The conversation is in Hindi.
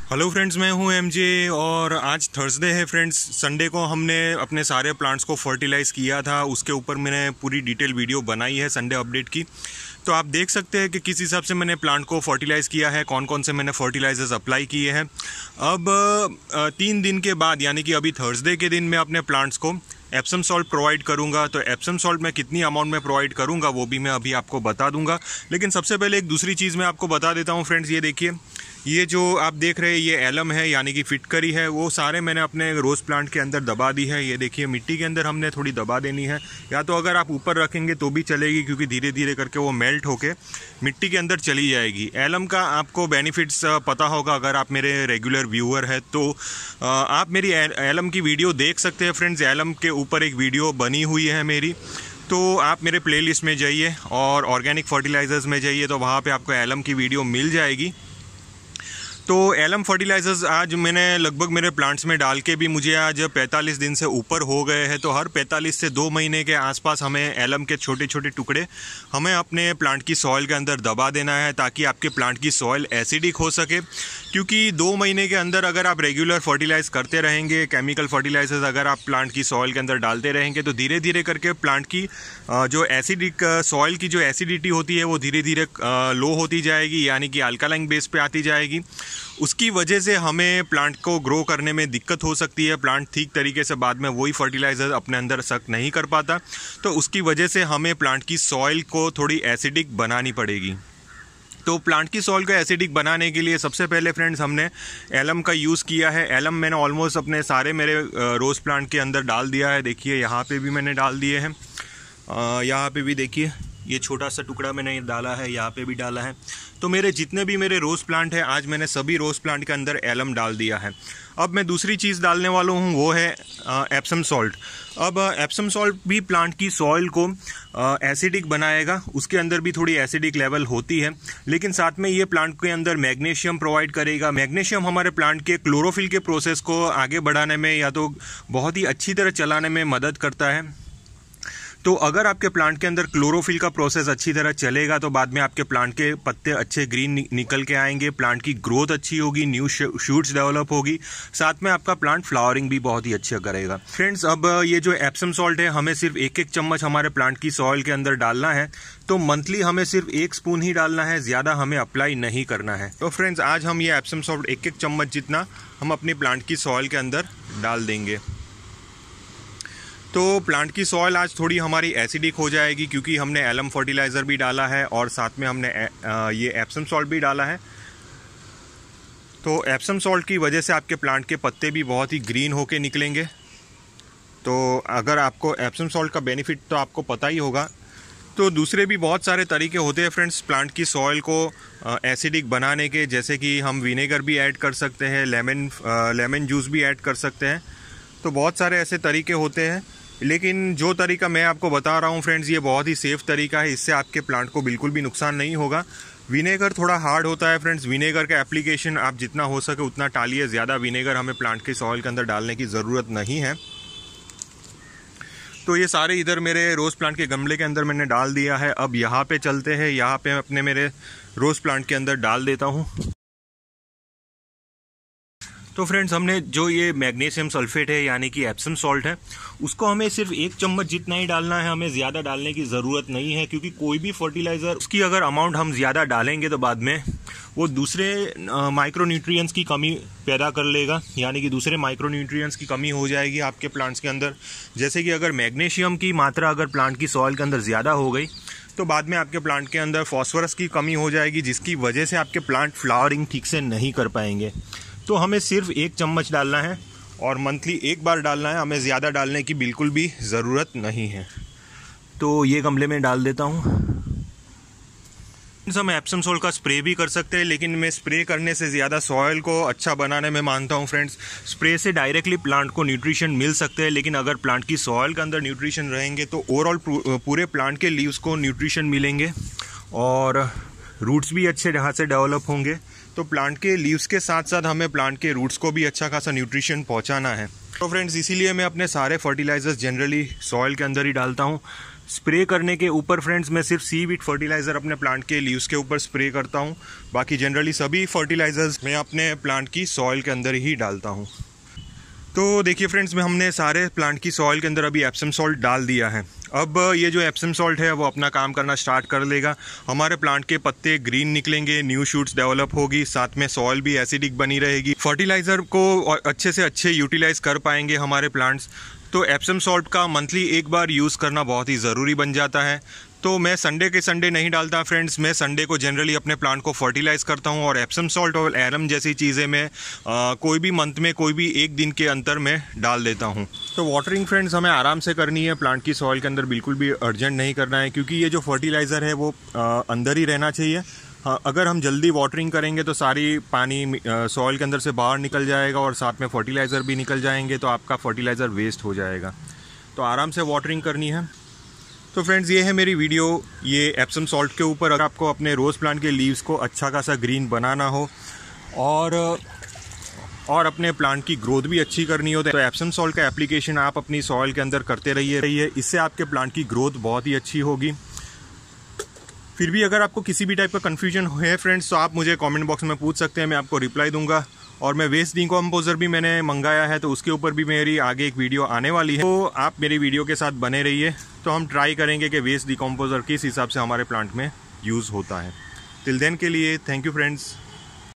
हेलो फ्रेंड्स, मैं हूं एमजे और आज थर्सडे है फ्रेंड्स। संडे को हमने अपने सारे प्लांट्स को फर्टिलाइज़ किया था, उसके ऊपर मैंने पूरी डिटेल वीडियो बनाई है संडे अपडेट की। तो आप देख सकते हैं कि किस हिसाब से मैंने प्लांट को फर्टिलाइज़ किया है, कौन कौन से मैंने फर्टिलाइजर्स अप्लाई किए हैं। अब 3 दिन के बाद यानी कि अभी थर्सडे के दिन मैं अपने प्लांट्स को एप्सम सॉल्ट प्रोवाइड करूंगा। तो एप्सम सॉल्ट मैं कितनी अमाउंट में प्रोवाइड करूंगा वो भी मैं अभी आपको बता दूंगा। लेकिन सबसे पहले एक दूसरी चीज़ मैं आपको बता देता हूं फ्रेंड्स। ये देखिए, ये जो आप देख रहे हैं ये एलम है यानी कि फिटकरी है, वो सारे मैंने अपने रोज़ प्लांट के अंदर दबा दी है। ये देखिए, मिट्टी के अंदर हमने थोड़ी दबा देनी है, या तो अगर आप ऊपर रखेंगे तो भी चलेगी क्योंकि धीरे धीरे करके वो मेल्ट होके मिट्टी के अंदर चली जाएगी। एलम का आपको बेनिफिट्स पता होगा अगर आप मेरे रेगुलर व्यूअर है तो आप मेरी एलम की वीडियो देख सकते हैं फ्रेंड्स। एलम के ऊपर एक वीडियो बनी हुई है मेरी, तो आप मेरे प्लेलिस्ट में जाइए और ऑर्गेनिक फर्टिलाइजर्स में जाइए तो वहाँ पे आपको एलम की वीडियो मिल जाएगी। तो एलम फर्टिलाइजर्स आज मैंने लगभग मेरे प्लांट्स में डाल के भी मुझे आज 45 दिन से ऊपर हो गए हैं। तो हर 45 से 2 महीने के आसपास हमें एलम के छोटे छोटे टुकड़े हमें अपने प्लांट की सॉइल के अंदर दबा देना है ताकि आपके प्लांट की सॉइल एसिडिक हो सके। क्योंकि 2 महीने के अंदर अगर आप रेगुलर फर्टिलाइज करते रहेंगे, केमिकल फर्टिलाइजर्स अगर आप प्लांट की सॉइल के अंदर डालते रहेंगे तो धीरे धीरे करके प्लांट की जो एसिडिक सॉइल की जो एसिडिटी होती है वो धीरे धीरे लो होती जाएगी, यानी कि अल्कालाइन बेस पे आती जाएगी। उसकी वजह से हमें प्लांट को ग्रो करने में दिक्कत हो सकती है। प्लांट ठीक तरीके से बाद में वही फर्टिलाइजर अपने अंदर सक नहीं कर पाता, तो उसकी वजह से हमें प्लांट की सॉइल को थोड़ी एसिडिक बनानी पड़ेगी। तो प्लांट की सॉइल को एसिडिक बनाने के लिए सबसे पहले फ्रेंड्स हमने एलम का यूज़ किया है। एलम मैंने ऑलमोस्ट अपने सारे मेरे रोज़ प्लांट के अंदर डाल दिया है। देखिए, यहाँ पे भी मैंने डाल दिए हैं, यहाँ पे भी देखिए ये छोटा सा टुकड़ा मैंने डाला है, यहाँ पे भी डाला है। तो मेरे जितने भी मेरे रोज़ प्लांट हैं आज मैंने सभी रोज़ प्लांट के अंदर एलम डाल दिया है। अब मैं दूसरी चीज़ डालने वाला हूँ वो है एप्सम सॉल्ट। अब एप्सम सॉल्ट भी प्लांट की सॉइल को एसिडिक बनाएगा, उसके अंदर भी थोड़ी एसिडिक लेवल होती है, लेकिन साथ में ये प्लांट के अंदर मैग्नीशियम प्रोवाइड करेगा। मैग्नीशियम हमारे प्लांट के क्लोरोफिल के प्रोसेस को आगे बढ़ाने में या तो बहुत ही अच्छी तरह चलाने में मदद करता है। तो अगर आपके प्लांट के अंदर क्लोरोफिल का प्रोसेस अच्छी तरह चलेगा तो बाद में आपके प्लांट के पत्ते अच्छे ग्रीन निकल के आएंगे, प्लांट की ग्रोथ अच्छी होगी, न्यू शूट्स डेवलप होगी, साथ में आपका प्लांट फ्लावरिंग भी बहुत ही अच्छा करेगा। फ्रेंड्स, अब ये जो एप्सम सॉल्ट है हमें सिर्फ 1-1 चम्मच हमारे प्लांट की सॉइल के अंदर डालना है। तो मंथली हमें सिर्फ 1 स्पून ही डालना है, ज़्यादा हमें अप्लाई नहीं करना है। तो फ्रेंड्स, आज हम ये एप्सम सॉल्ट 1-1 चम्मच जितना हम अपनी प्लांट की सॉइल के अंदर डाल देंगे। तो प्लांट की सॉइल आज थोड़ी हमारी एसिडिक हो जाएगी क्योंकि हमने एलम फर्टिलाइज़र भी डाला है और साथ में हमने ये एप्सम सॉल्ट भी डाला है। तो एप्सम सॉल्ट की वजह से आपके प्लांट के पत्ते भी बहुत ही ग्रीन होके निकलेंगे। तो अगर आपको एप्सम सॉल्ट का बेनिफिट तो आपको पता ही होगा। तो दूसरे भी बहुत सारे तरीके होते हैं फ्रेंड्स प्लांट की सॉइल को एसिडिक बनाने के, जैसे कि हम विनेगर भी ऐड कर सकते हैं, लेमन जूस भी ऐड कर सकते हैं। तो बहुत सारे ऐसे तरीके होते हैं, लेकिन जो तरीका मैं आपको बता रहा हूँ फ्रेंड्स ये बहुत ही सेफ़ तरीका है, इससे आपके प्लांट को बिल्कुल भी नुकसान नहीं होगा। विनेगर थोड़ा हार्ड होता है फ्रेंड्स, विनेगर का एप्लीकेशन आप जितना हो सके उतना टालिए। ज़्यादा विनेगर हमें प्लांट के सॉइल के अंदर डालने की ज़रूरत नहीं है। तो ये सारे इधर मेरे रोज़ प्लांट के गमले के अंदर मैंने डाल दिया है। अब यहाँ पे चलते हैं, यहाँ पे अपने मेरे रोज़ प्लांट के अंदर डाल देता हूँ। तो फ्रेंड्स, हमने जो ये मैग्नीशियम सल्फेट है यानी कि एप्सम सॉल्ट है उसको हमें सिर्फ 1 चम्मच जितना ही डालना है, हमें ज़्यादा डालने की ज़रूरत नहीं है। क्योंकि कोई भी फर्टिलाइज़र उसकी अगर अमाउंट हम ज़्यादा डालेंगे तो बाद में वो दूसरे माइक्रोन्यूट्रिएंट्स की कमी पैदा कर लेगा, यानी कि दूसरे माइक्रोन्यूट्रिएंट्स की कमी हो जाएगी आपके प्लांट्स के अंदर। जैसे कि अगर मैग्नीशियम की मात्रा अगर प्लांट की सॉइल के अंदर ज़्यादा हो गई तो बाद में आपके प्लांट के अंदर फॉस्फोरस की कमी हो जाएगी, जिसकी वजह से आपके प्लांट फ्लावरिंग ठीक से नहीं कर पाएंगे। तो हमें सिर्फ 1 चम्मच डालना है और मंथली 1 बार डालना है, हमें ज़्यादा डालने की बिल्कुल भी ज़रूरत नहीं है। तो ये गमले में डाल देता हूँ। हम एप्सम सॉल्ट का स्प्रे भी कर सकते हैं, लेकिन मैं स्प्रे करने से ज़्यादा सॉइल को अच्छा बनाने में मानता हूँ फ्रेंड्स। स्प्रे से डायरेक्टली प्लांट को न्यूट्रिशन मिल सकते हैं, लेकिन अगर प्लांट की सॉइल के अंदर न्यूट्रिशन रहेंगे तो ओवरऑल पूरे प्लांट के लीव्स को न्यूट्रिशन मिलेंगे और रूट्स भी अच्छे ढंग से डेवलप होंगे। तो प्लांट के लीव्स के साथ साथ हमें प्लांट के रूट्स को भी अच्छा खासा न्यूट्रिशन पहुंचाना है। तो फ्रेंड्स, इसीलिए मैं अपने सारे फर्टिलाइजर्स जनरली सॉइल के अंदर ही डालता हूं। स्प्रे करने के ऊपर फ्रेंड्स मैं सिर्फ सीवीड फर्टिलाइज़र अपने प्लांट के लीव्स के ऊपर स्प्रे करता हूँ। बाकी जनरली सभी फर्टिलाइजर्स मैं अपने प्लांट की सॉइल के अंदर ही डालता हूँ। तो देखिए फ्रेंड्स, में हमने सारे प्लांट की सॉइल के अंदर अभी एप्सम सॉल्ट डाल दिया है। अब ये जो एप्सम सॉल्ट है वो अपना काम करना स्टार्ट कर लेगा। हमारे प्लांट के पत्ते ग्रीन निकलेंगे, न्यू शूट्स डेवलप होगी, साथ में सॉइल भी एसिडिक बनी रहेगी, फर्टिलाइज़र को अच्छे से अच्छे यूटिलाइज कर पाएंगे हमारे प्लांट्स। तो एप्सम सॉल्ट का मंथली एक बार यूज़ करना बहुत ही ज़रूरी बन जाता है। तो मैं संडे के संडे नहीं डालता फ्रेंड्स, मैं संडे को जनरली अपने प्लांट को फर्टिलाइज़ करता हूं, और एप्सम सॉल्ट और एरम जैसी चीज़ें मैं कोई भी मंथ में कोई भी एक दिन के अंतर में डाल देता हूं। तो वाटरिंग फ्रेंड्स हमें आराम से करनी है, प्लांट की सॉइल के अंदर बिल्कुल भी अर्जेंट नहीं करना है, क्योंकि ये जो फर्टिलाइज़र है वो अंदर ही रहना चाहिए। अगर हम जल्दी वाटरिंग करेंगे तो सारी पानी सॉइल के अंदर से बाहर निकल जाएगा और साथ में फर्टिलाइज़र भी निकल जाएंगे, तो आपका फर्टिलाइज़र वेस्ट हो जाएगा। तो आराम से वाटरिंग करनी है। तो फ्रेंड्स, ये है मेरी वीडियो ये एप्सम सॉल्ट के ऊपर। अगर आपको अपने रोज़ प्लांट के लीव्स को अच्छा खासा ग्रीन बनाना हो और अपने प्लांट की ग्रोथ भी अच्छी करनी हो, तो एप्सम सॉल्ट का एप्लीकेशन आप अपनी सॉइल के अंदर करते रहिए। इससे आपके प्लांट की ग्रोथ बहुत ही अच्छी होगी। फिर भी अगर आपको किसी भी टाइप का कन्फ्यूजन है फ्रेंड्स, तो आप मुझे कमेंट बॉक्स में पूछ सकते हैं, मैं आपको रिप्लाई दूंगा। और मैं वेस्ट डिकम्पोजर भी मैंने मंगाया है, तो उसके ऊपर भी मेरी आगे एक वीडियो आने वाली है, तो आप मेरी वीडियो के साथ बने रहिए। तो हम ट्राई करेंगे कि वेस्ट डिकम्पोजर किस हिसाब से हमारे प्लांट में यूज़ होता है। टिल देन के लिए थैंक यू फ्रेंड्स।